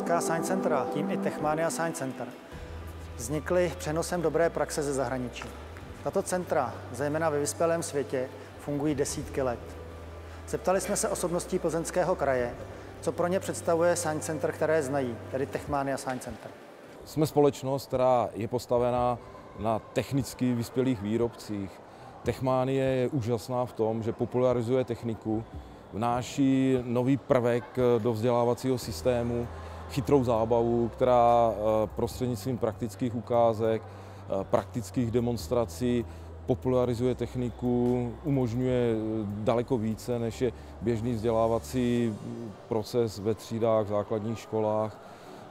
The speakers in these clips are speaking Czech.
Česká Science Centra, tím i Techmania Science Center, vznikly přenosem dobré praxe ze zahraničí. Tato centra, zejména ve vyspělém světě, fungují desítky let. Zeptali jsme se osobností Plzeňského kraje, co pro ně představuje Science Center, které znají, tedy Techmania Science Center. Jsme společnost, která je postavená na technicky vyspělých výrobcích. Techmanie je úžasná v tom, že popularizuje techniku, vnáší nový prvek do vzdělávacího systému, chytrou zábavu, která prostřednictvím praktických ukázek, praktických demonstrací popularizuje techniku, umožňuje daleko více, než je běžný vzdělávací proces ve třídách, v základních školách.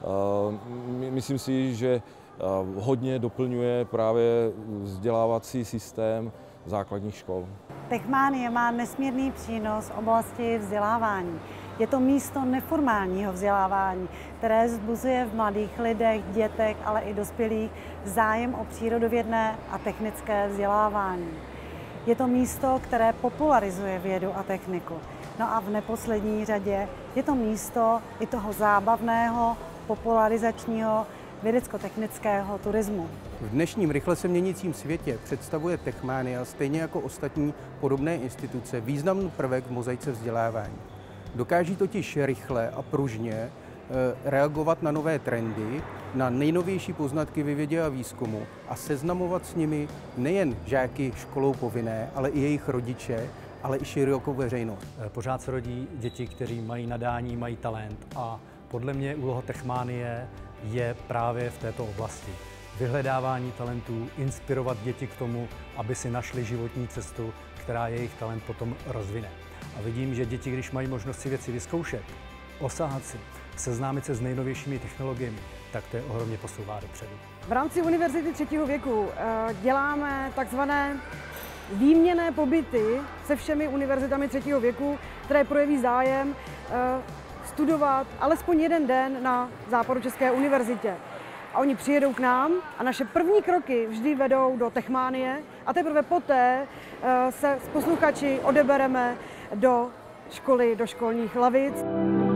Myslím si, že hodně doplňuje právě vzdělávací systém základních škol. Techmanie má nesmírný přínos v oblasti vzdělávání. Je to místo neformálního vzdělávání, které vzbuzuje v mladých lidech, dětech, ale i dospělých zájem o přírodovědné a technické vzdělávání. Je to místo, které popularizuje vědu a techniku. No a v neposlední řadě je to místo i toho zábavného, popularizačního vědecko-technického turismu. V dnešním rychle se měnícím světě představuje Techmania, stejně jako ostatní podobné instituce, významný prvek v mozaice vzdělávání. Dokáží totiž rychle a pružně reagovat na nové trendy, na nejnovější poznatky ve vědě a výzkumu a seznamovat s nimi nejen žáky školou povinné, ale i jejich rodiče, ale i širokou veřejnost. Pořád se rodí děti, kteří mají nadání, mají talent a podle mě úloha Techmanie je právě v této oblasti. Vyhledávání talentů, inspirovat děti k tomu, aby si našli životní cestu, která jejich talent potom rozvine. A vidím, že děti, když mají možnost si věci vyzkoušet, osahat si, seznámit se s nejnovějšími technologiemi, tak to je ohromně posouvá dopředu. V rámci Univerzity třetího věku děláme takzvané výměnné pobyty se všemi univerzitami třetího věku, které projeví zájem studovat alespoň jeden den na Západočeské univerzitě. A oni přijedou k nám a naše první kroky vždy vedou do Techmanie a teprve poté se s posluchači odebereme do školy, do školních lavic.